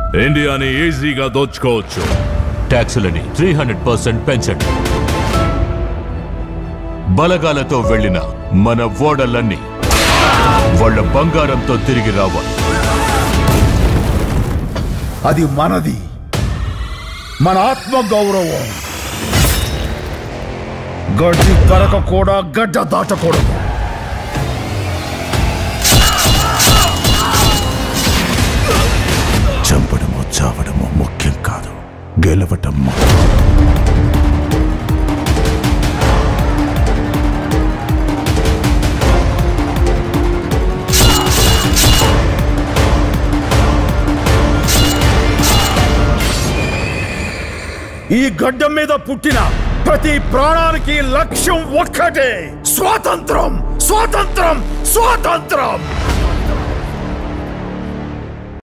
ఇండియాని ఈజీగా దోచుకోవచ్చు. ట్యాక్సులని 300% పెంచండి. బలగాలతో వెళ్లిన మన ఓడలన్నీ వాళ్ళ బంగారంతో తిరిగి రావాలి. అది మనది, మన ఆత్మ గౌరవం. గడ్డి కరక కూడా గడ్డ దాటకూడదు. చంపడమో చావడమో ముఖ్యం కాదు, గెలవటం. ఈ గడ్డ మీద పుట్టిన ప్రతి ప్రాణానికి లక్ష్యం ఒక్కటే, స్వాతంత్రం, స్వాతంత్రం, స్వాతంత్రం.